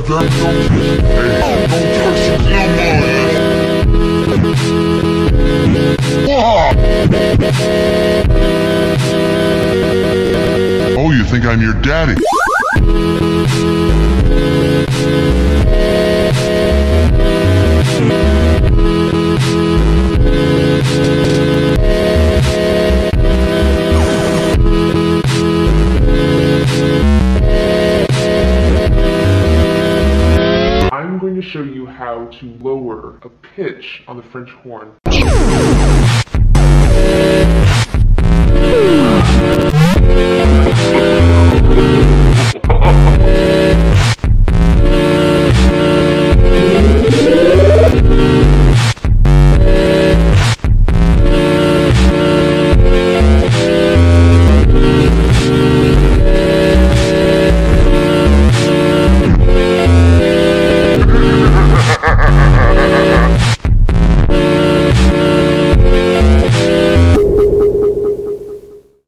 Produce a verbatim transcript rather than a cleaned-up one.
Don't, don't, hey, don't touch the camera. Oh, you think I'm your daddy? I'm going to show you how to lower a pitch on the French horn.